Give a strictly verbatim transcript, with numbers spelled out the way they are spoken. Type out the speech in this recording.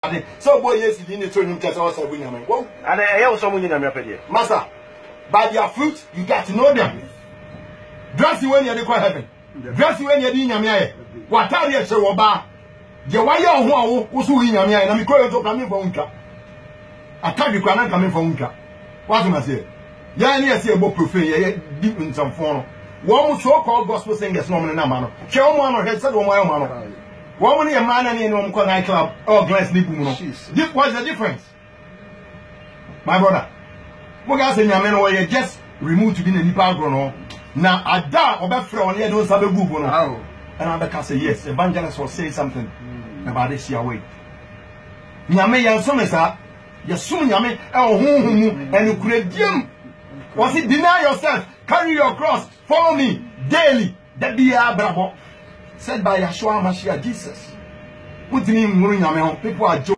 So boy yes you need to him tell us every name. Whoa. And I also mean na me pede. Master, by their fruit you get to know them. Dress you when you dey call heaven. Dress you when you dey nyame aye. Watari e se wo ba. Je wa ye ho awo wo so wi nyame aye na me koyo to come for unka. Atadi kwa na come for unka. What you say? Ya ni ese ebo profane ye deep in some form. One so called gospel singers no na ma no. Che o mo no he said o mo ayo ma no. One money a man and no go night club or glass sleep no. This was the difference. My brother. Mo ga say nyame no we just remove to be na nipa agro no. Na ada obefre on here don sabe bubu no. And I can say yes, evangelist will say something mm. about this year way. Nyame yan so me sa, yesum nyame e ohunhum and you could dim. Was it deny yourself, carry your cross, follow me daily. That be a bravo. Said by Yeshua Mashiach Jesus. Put him in nyame, people are